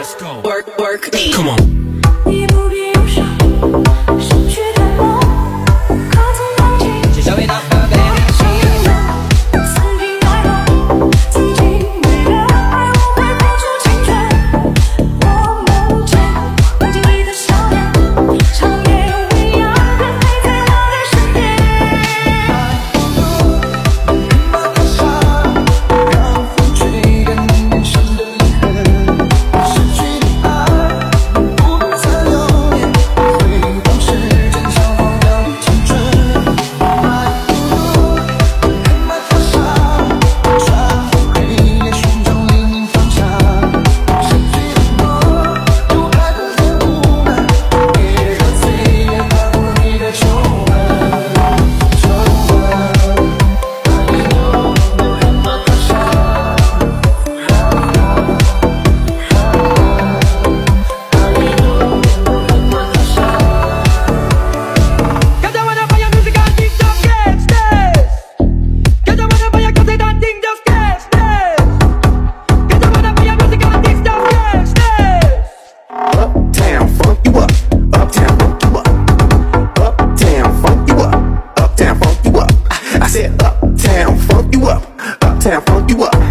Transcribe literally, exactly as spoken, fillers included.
work work me. Come on. 你不必忧伤，失去的梦，可曾忘记？ 谢谢味道和 baby。 曾经爱过，曾经为了爱我会付出青春。我梦见梦境里的少年，长夜未央的陪在我的身边。 把它杀，让风吹干你伤的灵魂。失去的爱，不能再留恋，回望时间消耗掉青春。还不如把它杀，穿过黑夜，寻找黎明方向。失去的梦，就太过的无奈，别让岁月踏过你的皱纹。皱纹，还有把它杀。 Cause I wanna buy your music and think just catch this. Cause I wanna buy your concert and think just catch this. Cause I wanna buy your music and think just catch this. Uptown, funk you up. Uptown, funk you up. Uptown, funk you up. Uptown, funk you up. I said uptown, funk you up. Uptown, funk you up.